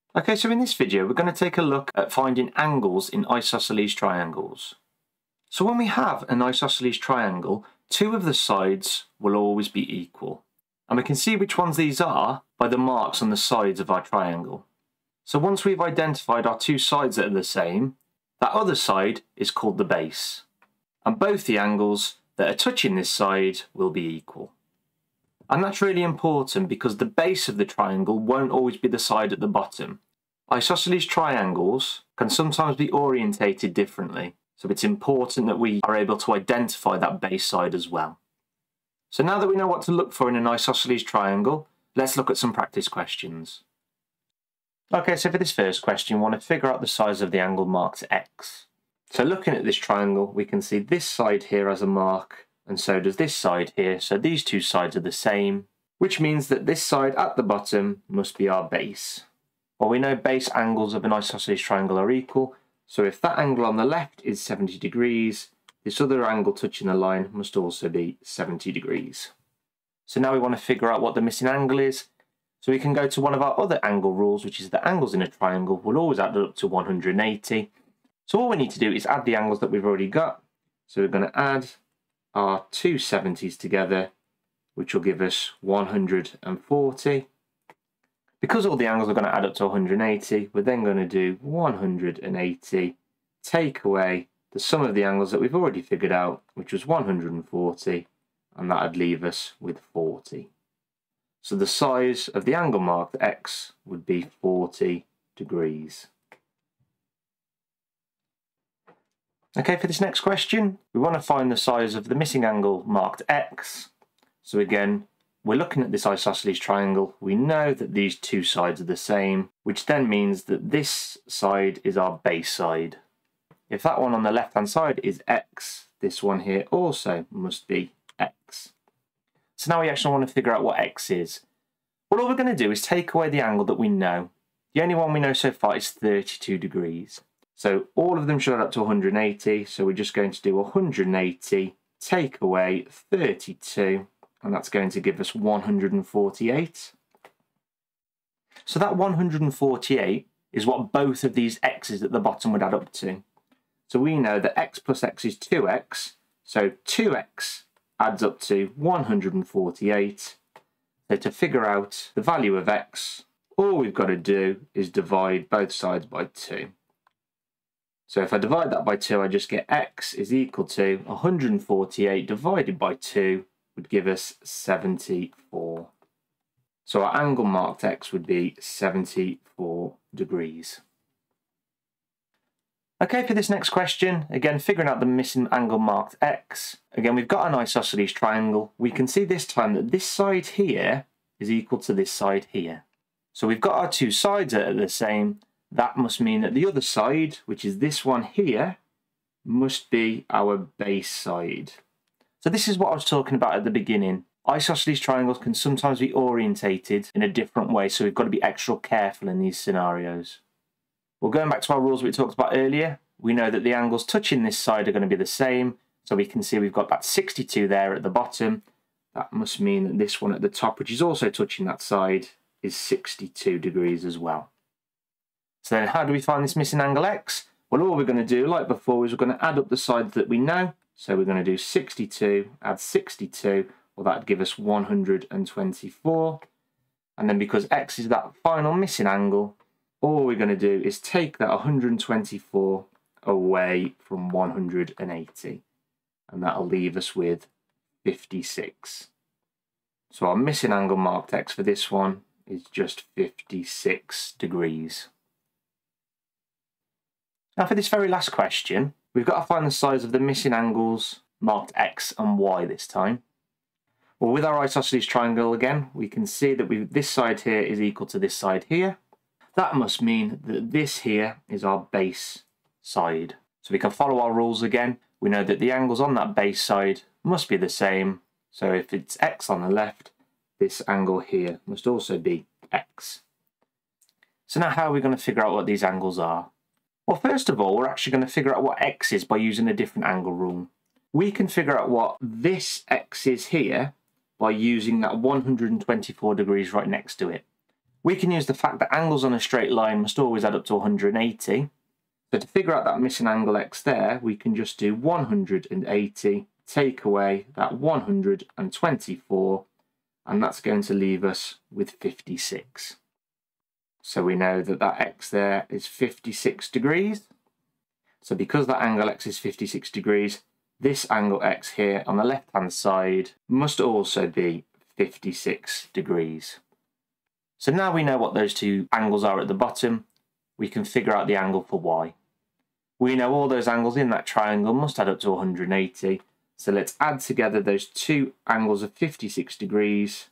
Okay, so in this video we're going to take a look at finding angles in isosceles triangles. So when we have an isosceles triangle, two of the sides will always be equal. And we can see which ones these are by the marks on the sides of our triangle. So once we've identified our two sides that are the same, that other side is called the base. And both the angles that are touching this side will be equal. And that's really important because the base of the triangle won't always be the side at the bottom. Isosceles triangles can sometimes be orientated differently, so it's important that we are able to identify that base side as well. So now that we know what to look for in an isosceles triangle, let's look at some practice questions. Okay, so for this first question, we want to figure out the size of the angle marked X. So looking at this triangle, we can see this side here has a mark, and so does this side here, so these two sides are the same, which means that this side at the bottom must be our base. Well, we know base angles of an isosceles triangle are equal, so if that angle on the left is 70 degrees, this other angle touching the line must also be 70 degrees. So now we want to figure out what the missing angle is, so we can go to one of our other angle rules, which is that angles in a triangle will always add up to 180. So all we need to do is add the angles that we've already got. So we're going to add our two 70s together, which will give us 140. Because all the angles are going to add up to 180, we're then going to do 180, take away the sum of the angles that we've already figured out, which was 140, and that would leave us with 40. So the size of the angle marked X would be 40 degrees. Okay, for this next question, we want to find the size of the missing angle marked X. So again, we're looking at this isosceles triangle. We know that these two sides are the same, which then means that this side is our base side. If that one on the left-hand side is X, this one here also must be X. So now we actually want to figure out what X is. Well, all we're going to do is take away the angle that we know. The only one we know so far is 32 degrees. So all of them should add up to 180, so we're just going to do 180, take away 32, and that's going to give us 148. So that 148 is what both of these x's at the bottom would add up to. So we know that x plus x is 2x, so 2x adds up to 148. So to figure out the value of x, all we've got to do is divide both sides by 2. So if I divide that by 2, I just get x is equal to 148 divided by 2 would give us 74. So our angle marked X would be 74 degrees. Okay, for this next question, again figuring out the missing angle marked X. Again, we've got an isosceles triangle. We can see this time that this side here is equal to this side here. So we've got our two sides that are the same. That must mean that the other side, which is this one here, must be our base side. So this is what I was talking about at the beginning. Isosceles triangles can sometimes be orientated in a different way, so we've got to be extra careful in these scenarios. Well, going back to our rules we talked about earlier, we know that the angles touching this side are going to be the same, so we can see we've got that 62 there at the bottom. That must mean that this one at the top, which is also touching that side, is 62 degrees as well. So then how do we find this missing angle X? Well, all we're going to do, like before, is we're going to add up the sides that we know. So we're going to do 62, add 62, well that would give us 124. And then because X is that final missing angle, all we're going to do is take that 124 away from 180. And that'll leave us with 56. So our missing angle marked X for this one is just 56 degrees. Now for this very last question, we've got to find the size of the missing angles marked X and Y this time. Well, with our isosceles triangle again, we can see that this side here is equal to this side here. That must mean that this here is our base side. So we can follow our rules again. We know that the angles on that base side must be the same. So if it's X on the left, this angle here must also be X. So now how are we going to figure out what these angles are? Well, first of all, we're actually going to figure out what X is by using a different angle rule. We can figure out what this X is here by using that 124 degrees right next to it. We can use the fact that angles on a straight line must always add up to 180. So to figure out that missing angle x there, we can just do 180, take away that 124, and that's going to leave us with 56. So we know that that x there is 56 degrees. So because that angle x is 56 degrees, this angle x here on the left-hand side must also be 56 degrees. So now we know what those two angles are at the bottom, we can figure out the angle for y. We know all those angles in that triangle must add up to 180, so let's add together those two angles of 56 degrees,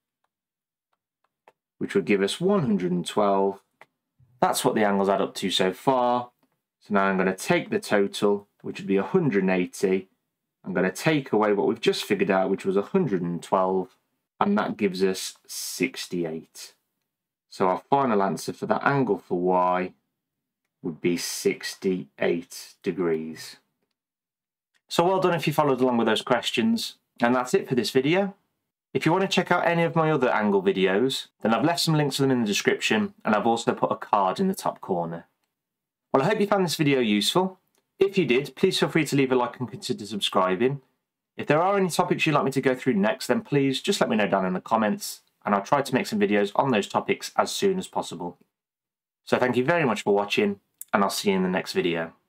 which would give us 112. That's what the angles add up to so far. So now I'm going to take the total, which would be 180. I'm going to take away what we've just figured out, which was 112, and that gives us 68. So our final answer for that angle for y would be 68 degrees. So well done if you followed along with those questions. And that's it for this video. If you want to check out any of my other angle videos, then I've left some links to them in the description, and I've also put a card in the top corner. Well, I hope you found this video useful. If you did, please feel free to leave a like and consider subscribing. If there are any topics you'd like me to go through next, then please just let me know down in the comments, and I'll try to make some videos on those topics as soon as possible. So thank you very much for watching, and I'll see you in the next video.